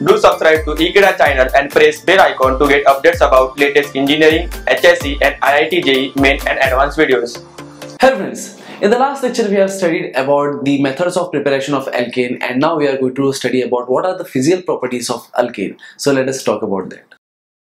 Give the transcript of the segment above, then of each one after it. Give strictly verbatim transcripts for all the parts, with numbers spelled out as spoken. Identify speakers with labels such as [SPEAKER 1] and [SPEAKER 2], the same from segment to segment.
[SPEAKER 1] Do subscribe to Ekeeda channel and press bell icon to get updates about latest engineering, H S C and I I T J E E main and advanced videos.
[SPEAKER 2] Hello friends, in the last lecture we have studied about the methods of preparation of alkane, and now we are going to study about what are the physical properties of alkane. So let us talk about that.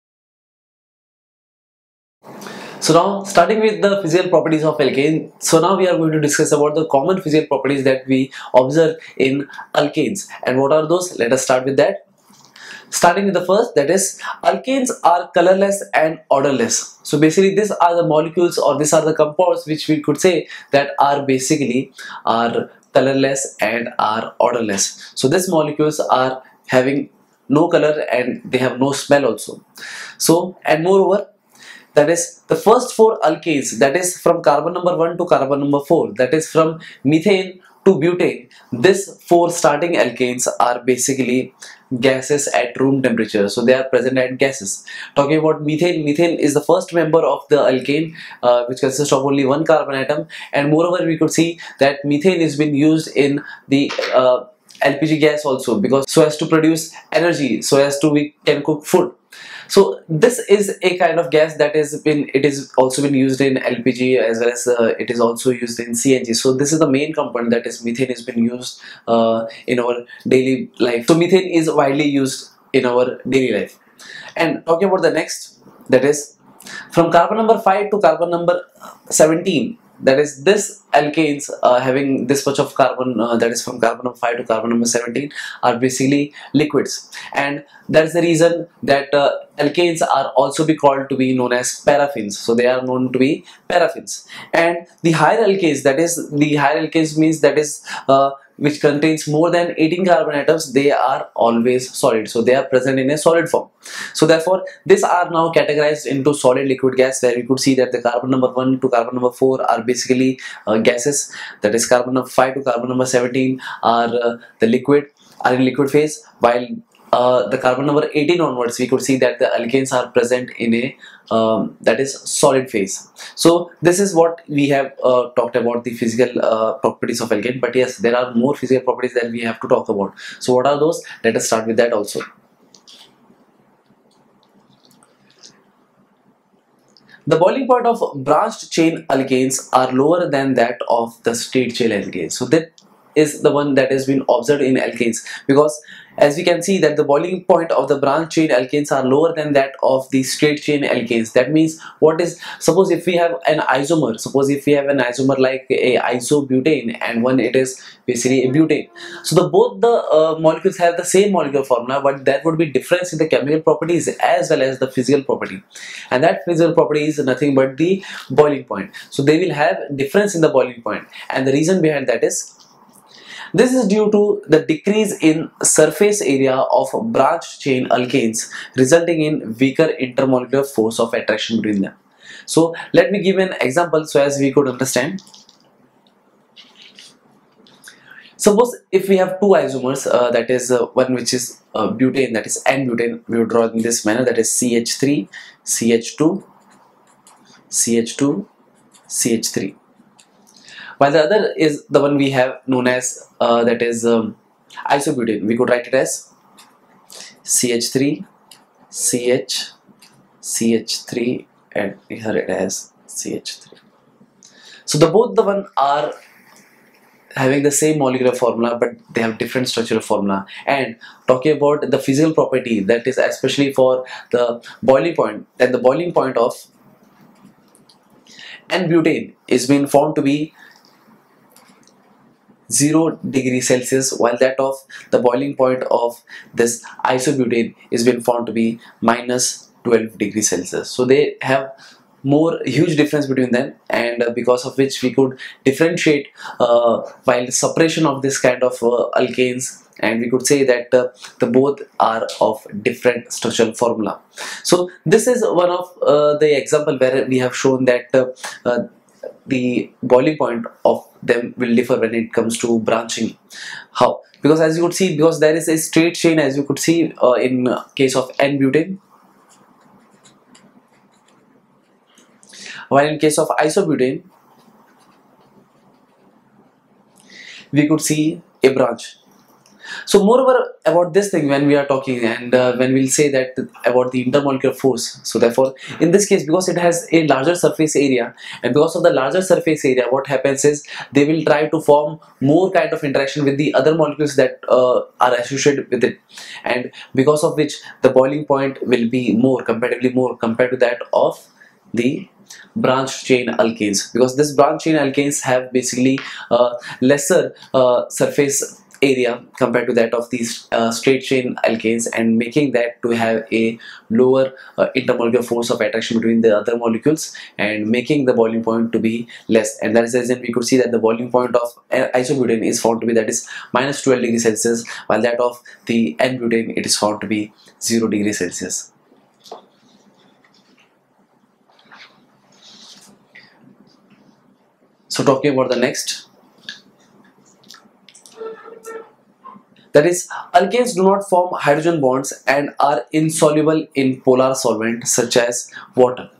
[SPEAKER 2] So now, starting with the physical properties of alkane, so now we are going to discuss about the common physical properties that we observe in alkanes. And what are those? Let us start with that. Starting with the first, that is, alkanes are colorless and odorless. So basically these are the molecules, or these are the compounds which we could say that are basically are colorless and are odorless. So these molecules are having no color and they have no smell also. So, and moreover, that is the first four alkanes, that is from carbon number one to carbon number four, that is from methane to butane, these four starting alkanes are basically gases at room temperature. So they are present at gases. Talking about methane, methane is the first member of the alkane uh, which consists of only one carbon atom, and moreover we could see that methane is being used in the uh, L P G gas also, because so as to produce energy, so as to we can cook food. So this is a kind of gas that has been, it is also been used in L P G, as well as uh, it is also used in C N G. So this is the main component, that is methane, has been used uh, in our daily life. So methane is widely used in our daily life. And talking about the next, that is from carbon number five to carbon number seventeen, that is this alkanes uh, having this much of carbon, uh, that is from carbon number five to carbon number seventeen, are basically liquids, and that is the reason that uh, alkanes are also be called to be known as paraffins. So they are known to be paraffins. And the higher alkanes, that is the higher alkanes means that is uh, which contains more than eighteen carbon atoms, they are always solid. So they are present in a solid form. So therefore these are now categorized into solid, liquid, gas, where we could see that the carbon number one to carbon number four are basically uh, gases, that is carbon number five to carbon number seventeen are uh, the liquid, are in liquid phase, while uh, the carbon number eighteen onwards we could see that the alkanes are present in a um, that is solid phase. So this is what we have uh, talked about the physical uh, properties of alkane, but yes, there are more physical properties that we have to talk about. So what are those? Let us start with that also. The boiling point of branched chain alkanes are lower than that of the straight chain alkanes. So that is the one that has been observed in alkanes, because as we can see that the boiling point of the branched chain alkanes are lower than that of the straight chain alkanes. That means, what is, suppose if we have an isomer, suppose if we have an isomer like a isobutane, and one it is basically a butane. So the both the uh, molecules have the same molecular formula, but there would be difference in the chemical properties as well as the physical property, and that physical property is nothing but the boiling point. So they will have difference in the boiling point, and the reason behind that is, this is due to the decrease in surface area of branched chain alkanes, resulting in weaker intermolecular force of attraction between them. So let me give an example so as we could understand. Suppose if we have two isomers, uh, that is uh, one which is uh, butane, that is N-butane, we would draw in this manner, that is C H three, C H two, C H two, C H three. While the other is the one we have known as uh, that is um, isobutane. We could write it as C H three, C H, C H three, and here it has C H three. So the both the one are having the same molecular formula, but they have different structural formula. And talking about the physical property, that is especially for the boiling point, that the boiling point of N-butane is being found to be zero degree Celsius, while that of the boiling point of this isobutane is been found to be minus twelve degree Celsius. So they have more huge difference between them, and uh, because of which we could differentiate uh, while separation of this kind of uh, alkanes, and we could say that uh, the both are of different structural formula. So this is one of uh, the example where we have shown that uh, uh, the boiling point of them will differ when it comes to branching. How? Because as you could see, because there is a straight chain, as you could see uh, in case of N-butane, while in case of isobutane we could see a branch. So moreover about this thing, when we are talking and uh, when we'll say that about the intermolecular force, so therefore in this case, because it has a larger surface area, and because of the larger surface area, what happens is they will try to form more kind of interaction with the other molecules that uh, are associated with it, and because of which the boiling point will be more, comparatively more compared to that of the branch chain alkanes, because this branch chain alkanes have basically uh, lesser uh, surface area compared to that of these uh, straight chain alkanes, and making that to have a lower uh, intermolecular force of attraction between the other molecules, and making the boiling point to be less. And that is the reason we could see that the boiling point of uh, isobutane is found to be, that is minus twelve degrees Celsius, while that of the N-butane it is found to be zero degrees Celsius. So talking about the next, that is, alkanes do not form hydrogen bonds and are insoluble in polar solvent such as water.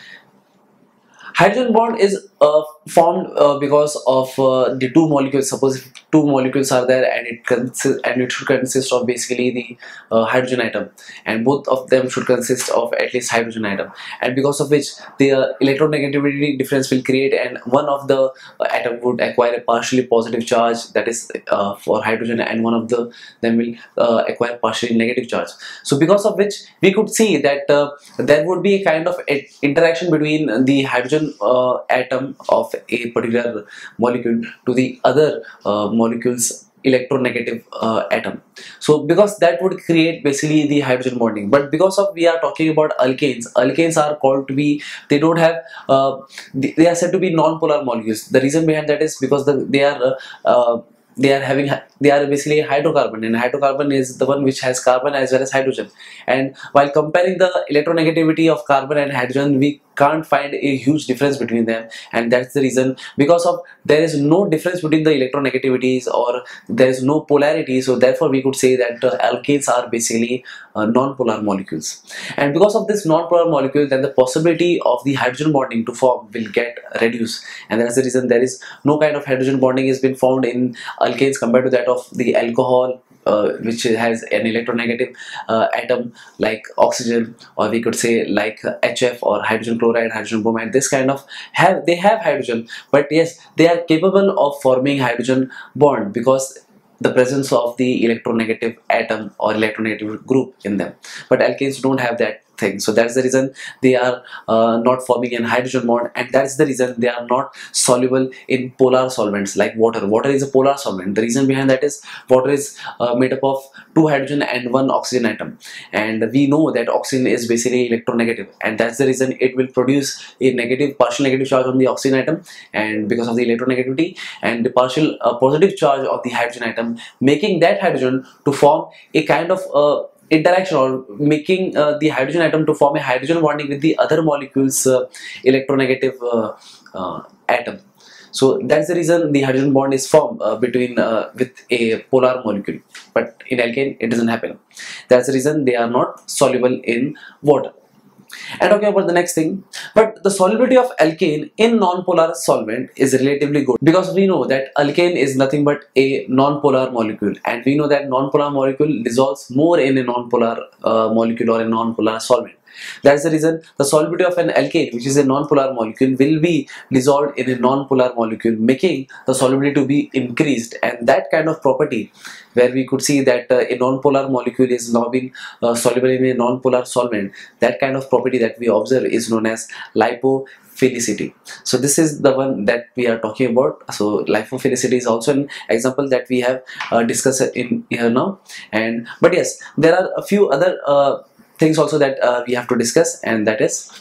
[SPEAKER 2] Hydrogen bond is uh, formed uh, because of uh, the two molecules. Suppose if two molecules are there, and it consists and it should consist of basically the uh, hydrogen atom, and both of them should consist of at least hydrogen atom, and because of which the uh, electronegativity difference will create, and one of the uh, atom would acquire a partially positive charge, that is uh, for hydrogen, and one of the them will uh, acquire partially negative charge. So because of which we could see that uh, there would be a kind of a interaction between the hydrogen uh, atom of a particular molecule to the other uh, molecules electronegative uh, atom. So because that would create basically the hydrogen bonding. But because of we are talking about alkanes, alkanes are called to be, they don't have uh, they are said to be non-polar molecules. The reason behind that is because the, they are uh, uh, they are having they are basically a hydrocarbon, and hydrocarbon is the one which has carbon as well as hydrogen. And while comparing the electronegativity of carbon and hydrogen, we can't find a huge difference between them, and that's the reason, because of there is no difference between the electronegativities, or there is no polarity. So therefore we could say that uh, alkanes are basically uh, non-polar molecules, and because of this non-polar molecule, then the possibility of the hydrogen bonding to form will get reduced, and that's the reason there is no kind of hydrogen bonding has been found in alkanes compared to that of the alcohol, uh, which has an electronegative uh, atom like oxygen, or we could say like uh, H F or hydrogen chloride, hydrogen bromide. This kind of have they have hydrogen, but yes, they are capable of forming hydrogen bond because the presence of the electronegative atom or electronegative group in them. But alkanes don't have that thing, so that's the reason they are uh, not forming an hydrogen bond, and that's the reason they are not soluble in polar solvents like water. Water is a polar solvent. The reason behind that is water is uh, made up of two hydrogen and one oxygen atom, and we know that oxygen is basically electronegative, and that's the reason it will produce a negative partial negative charge on the oxygen atom, and because of the electronegativity, and the partial uh, positive charge of the hydrogen atom, making that hydrogen to form a kind of uh, interaction, or making uh, the hydrogen atom to form a hydrogen bonding with the other molecules uh, electronegative uh, uh, atom. So that's the reason the hydrogen bond is formed uh, between uh, with a polar molecule, but in alkane it doesn't happen. That's the reason they are not soluble in water. And talking about the next thing, but the solubility of alkane in non-polar solvent is relatively good, because we know that alkane is nothing but a non-polar molecule, and we know that non-polar molecule dissolves more in a non-polar uh, molecule or a non-polar solvent. That's the reason the solubility of an alkane, which is a non-polar molecule, will be dissolved in a non-polar molecule, making the solubility to be increased. And that kind of property, where we could see that uh, a non-polar molecule is now being uh, soluble in a non-polar solvent, that kind of property that we observe is known as lipophilicity. So this is the one that we are talking about. So lipophilicity is also an example that we have uh, discussed in here now. And but yes, there are a few other uh, things also that uh, we have to discuss, and that is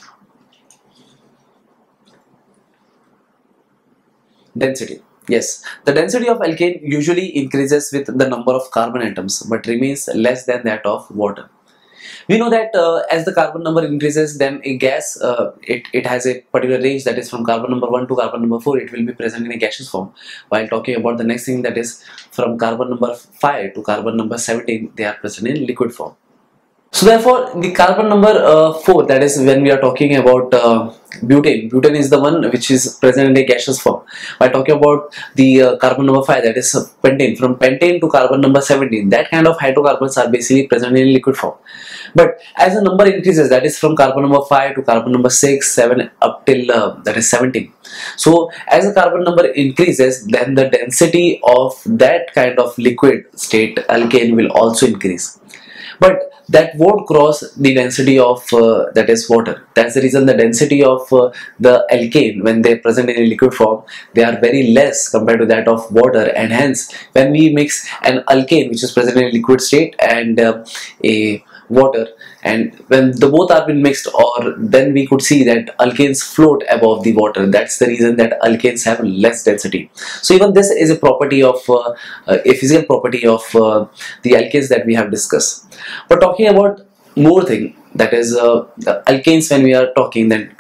[SPEAKER 2] density. Yes, the density of alkane usually increases with the number of carbon atoms, but remains less than that of water. We know that uh, as the carbon number increases, then a gas uh, it, it has a particular range, that is from carbon number one to carbon number four, it will be present in a gaseous form. While talking about the next thing, that is from carbon number five to carbon number seventeen, they are present in liquid form. So therefore the carbon number uh, four, that is when we are talking about uh, butane. Butane is the one which is present in a gaseous form. By talking about the uh, carbon number five, that is uh, pentane. From pentane to carbon number seventeen, that kind of hydrocarbons are basically present in liquid form. But as the number increases, that is from carbon number five to carbon number six, seven up till uh, that is seventeen. So as the carbon number increases, then the density of that kind of liquid state alkane will also increase. But that won't cross the density of uh, that is water. That's the reason the density of uh, the alkane, when they present in a liquid form, they are very less compared to that of water, and hence when we mix an alkane which is present in a liquid state and uh, a water, and when the both are been mixed, or then we could see that alkanes float above the water. That's the reason that alkanes have less density. So even this is a property of uh, uh, a physical property of uh, the alkanes that we have discussed. But talking about more thing, that is uh, the alkanes, when we are talking, then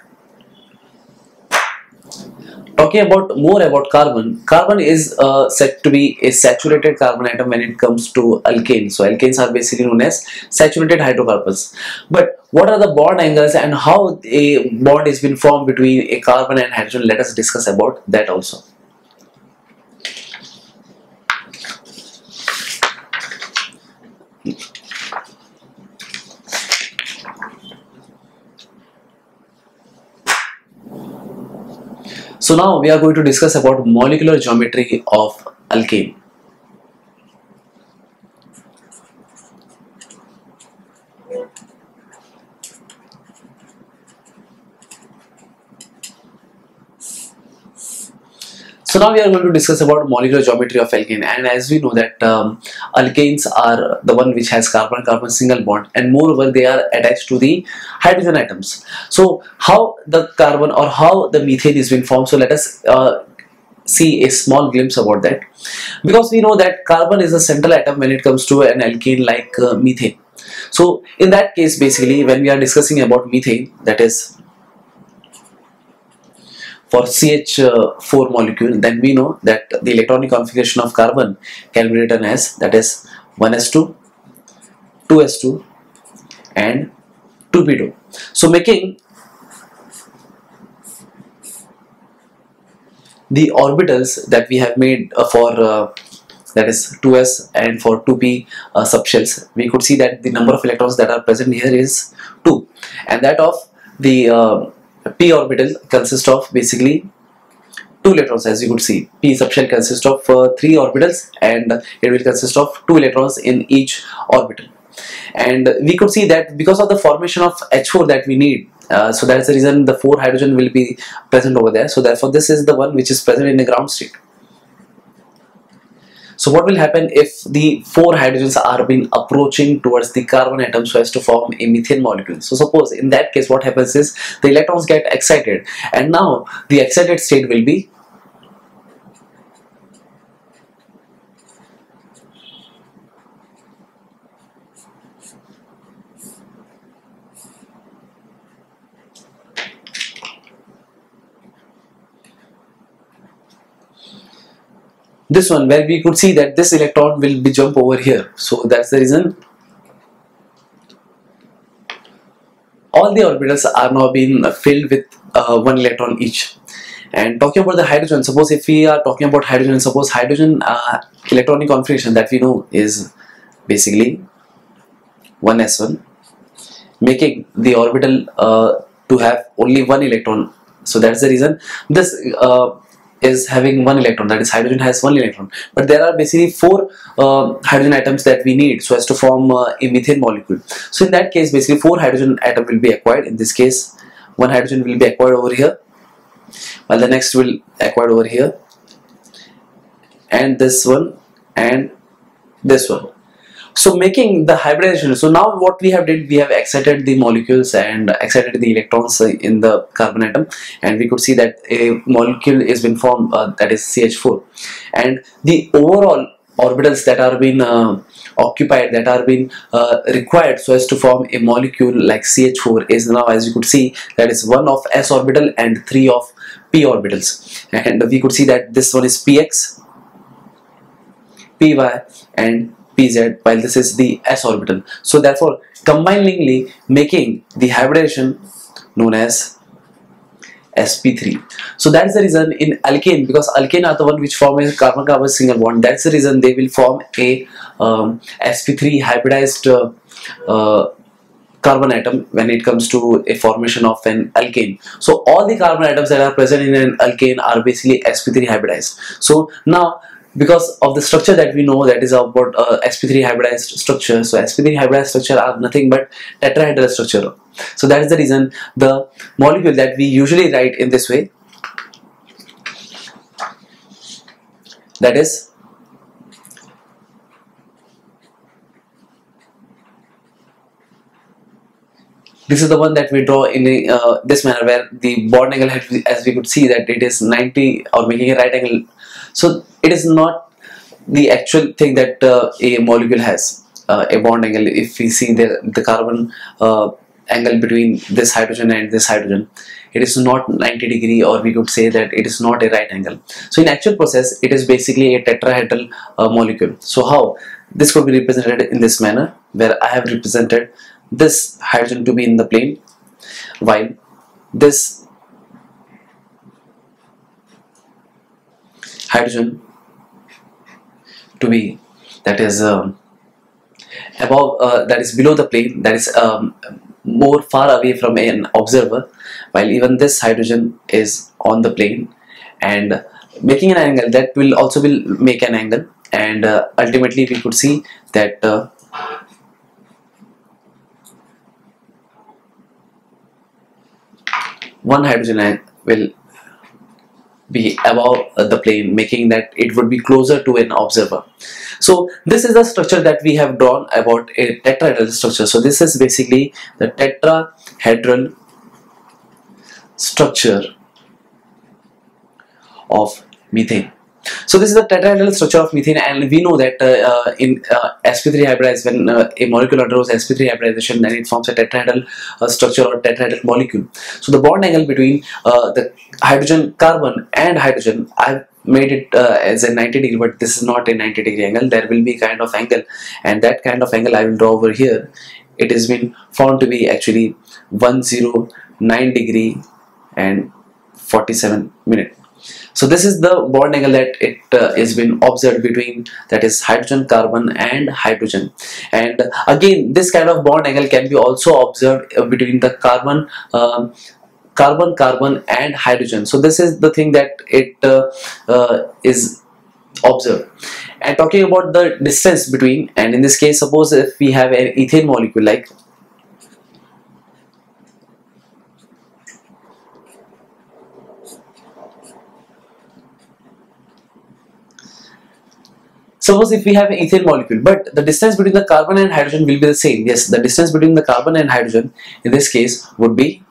[SPEAKER 2] talking about more about carbon, carbon is uh, said to be a saturated carbon atom when it comes to alkane. So alkanes are basically known as saturated hydrocarbons. But what are the bond angles and how a bond is been formed between a carbon and hydrogen? Let us discuss about that also. So now we are going to discuss about molecular geometry of alkane. So now we are going to discuss about molecular geometry of alkane, and as we know that um, alkanes are the one which has carbon-carbon single bond, and moreover they are attached to the hydrogen atoms. So how the carbon or how the methane is being formed? So let us uh, see a small glimpse about that, because we know that carbon is a central atom when it comes to an alkane like uh, methane. So in that case, basically when we are discussing about methane, that is for C H four molecule, then we know that the electronic configuration of carbon can be written as, that is one s two, two s two and two p two. So making the orbitals that we have made uh, for uh, that is two s and for two p uh, subshells, we could see that the number of electrons that are present here is two, and that of the uh, p orbital consists of basically two electrons. As you could see, p subshell consists of uh, three orbitals, and it will consist of two electrons in each orbital. And we could see that because of the formation of H four that we need, uh, so that's the reason the four hydrogen will be present over there. So therefore this is the one which is present in the ground state. So what will happen if the four hydrogens are being approaching towards the carbon atom so as to form a methane molecule? So suppose in that case what happens is the electrons get excited, and now the excited state will be this one, where we could see that this electron will be jump over here. So that's the reason all the orbitals are now being filled with uh, one electron each. And talking about the hydrogen, suppose if we are talking about hydrogen, suppose hydrogen uh, electronic configuration that we know is basically one s one, making the orbital uh, to have only one electron. So that's the reason this uh, is having one electron, that is hydrogen has one electron, but there are basically four uh, hydrogen atoms that we need so as to form uh, a methane molecule. So in that case basically four hydrogen atom will be acquired. In this case one hydrogen will be acquired over here, while the next will acquired over here, and this one and this one. So making the hybridization. So now what we have did, we have excited the molecules and excited the electrons in the carbon atom, and we could see that a molecule is been formed, uh, that is C H four, and the overall orbitals that are being uh, occupied, that are being uh, required so as to form a molecule like C H four is now, as you could see, that is one of s orbital and three of p orbitals, and we could see that this one is px, py and P Z, while this is the s orbital. So therefore, combiningly making the hybridization known as s p three. So that's the reason in alkane, because alkane are the one which form a carbon-carbon single bond. That's the reason they will form a um, s p three hybridized uh, uh, carbon atom when it comes to a formation of an alkane. So all the carbon atoms that are present in an alkane are basically s p three hybridized. So now, because of the structure that we know, that is about uh, s p three hybridized structure. So s p three hybridized structure are nothing but tetrahedral structure. So that is the reason the molecule that we usually write in this way, that is this is the one that we draw in a, uh, this manner, where the bond angle, as we could see, that it is ninety or making a right angle. So it is not the actual thing that uh, a molecule has uh, a bond angle. If we see the, the carbon uh, angle between this hydrogen and this hydrogen, it is not ninety degree, or we could say that it is not a right angle. So in actual process, it is basically a tetrahedral uh, molecule. So how this could be represented in this manner, where I have represented this hydrogen to be in the plane, while this hydrogen to be, that is um, above, uh, that is below the plane, that is um, more far away from an observer, while even this hydrogen is on the plane and making an angle that will also will make an angle, and uh, ultimately we could see that uh, one hydrogen will be above the plane, making that it would be closer to an observer. So this is the structure that we have drawn about a tetrahedral structure. So this is basically the tetrahedral structure of methane. So this is the tetrahedral structure of methane, and we know that uh, uh, in uh, s p three hybridized, when uh, a molecule undergoes s p three hybridization, then it forms a tetrahedral uh, structure or tetrahedral molecule. So the bond angle between uh, the hydrogen, carbon and hydrogen, I've made it uh, as a ninety degree, but this is not a ninety degree angle. There will be kind of angle, and that kind of angle I will draw over here. It has been found to be actually one hundred nine degree and forty-seven minutes. So this is the bond angle that it uh, is been observed between, that is hydrogen, carbon and hydrogen. And again, this kind of bond angle can be also observed uh, between the carbon uh, carbon carbon and hydrogen. So this is the thing that it uh, uh, is observed. And talking about the distance between, and in this case, suppose if we have an ethane molecule, like suppose if we have an ethane molecule, but the distance between the carbon and hydrogen will be the same. Yes, the distance between the carbon and hydrogen in this case would be,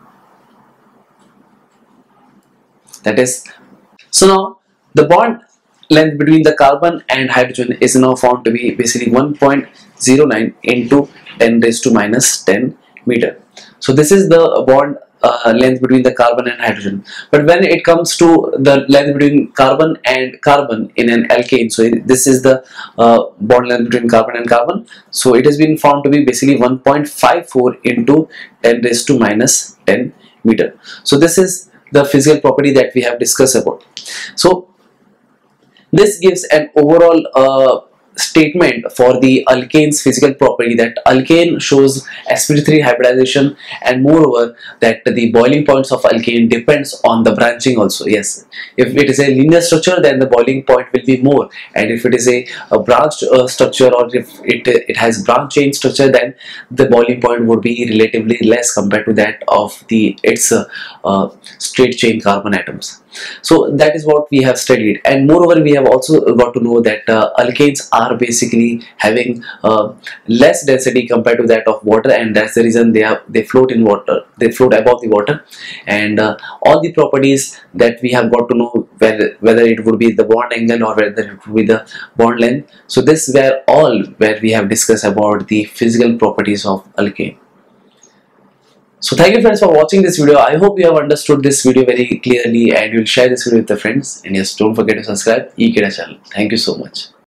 [SPEAKER 2] that is, so now the bond length between the carbon and hydrogen is now found to be basically one point zero nine into ten raised to minus ten meter. So this is the bond uh, length between the carbon and hydrogen. But when it comes to the length between carbon and carbon in an alkane, so this is the uh, bond length between carbon and carbon. So it has been found to be basically one point five four into ten raised to minus ten meter. So this is the physical property that we have discussed about. So this gives an overall uh, statement for the alkane's physical property, that alkane shows s p three hybridization, and moreover that the boiling points of alkane depends on the branching also. Yes, if it is a linear structure, then the boiling point will be more, and if it is a, a branched uh, structure, or if it, it has branch chain structure, then the boiling point would be relatively less compared to that of the its uh, uh, straight chain carbon atoms. So that is what we have studied, and moreover we have also got to know that uh, alkanes are basically having uh, less density compared to that of water, and that's the reason they are they float in water, they float above the water. And uh, all the properties that we have got to know, whether, whether it would be the bond angle or whether it would be the bond length, so this were all where we have discussed about the physical properties of alkane. So thank you friends for watching this video. I hope you have understood this video very clearly, and you will share this video with your friends. And yes, don't forget to subscribe Ekeeda channel. Thank you so much.